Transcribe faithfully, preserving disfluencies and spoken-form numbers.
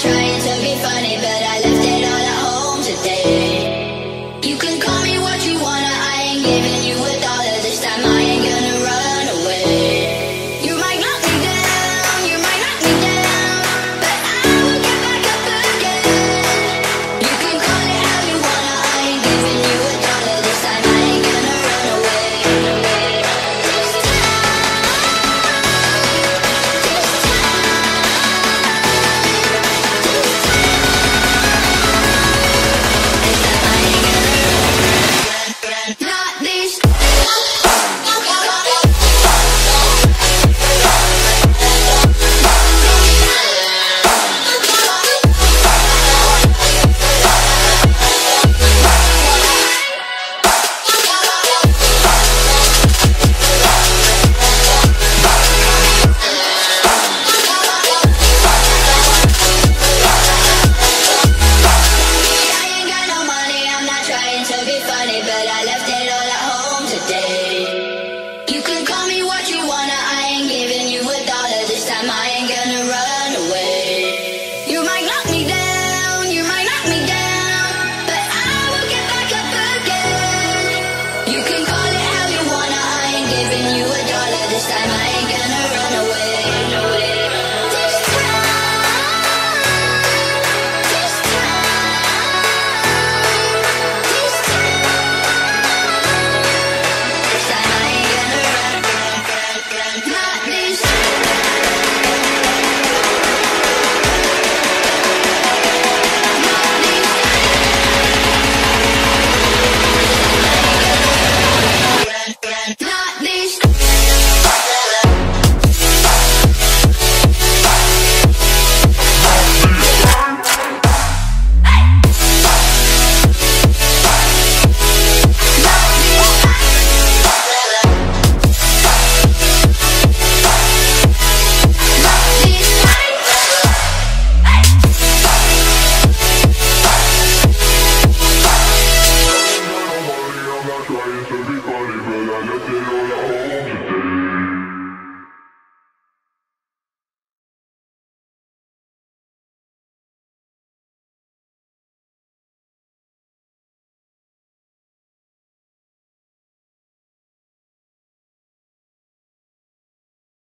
trying to be funny, but I left it all at home today. You can call me what you wanna, I ain't giving you a dollar this time. I ain't gonna run away. You might knock me down, you might knock me down, but I will get back up again. You can call it how you wanna, I ain't giving you a dollar this time. I ain't gonna run away. This time, this not this. I ain't got no money, I'm not trying to be funny, but I left it all at home today. You can call me what you wanna, I ain't giving you a dollar this time. I ain't gonna run away. You might knock me down, you might knock me down, but I will get back up again. You can call it how you wanna, I ain't giving you a dollar this time. I ain't gonna run away. This time, this time, this time, this time I ain't gonna run, run, run, run. Not this time. Not this time. Run, run. Not this time. I'm not trying to be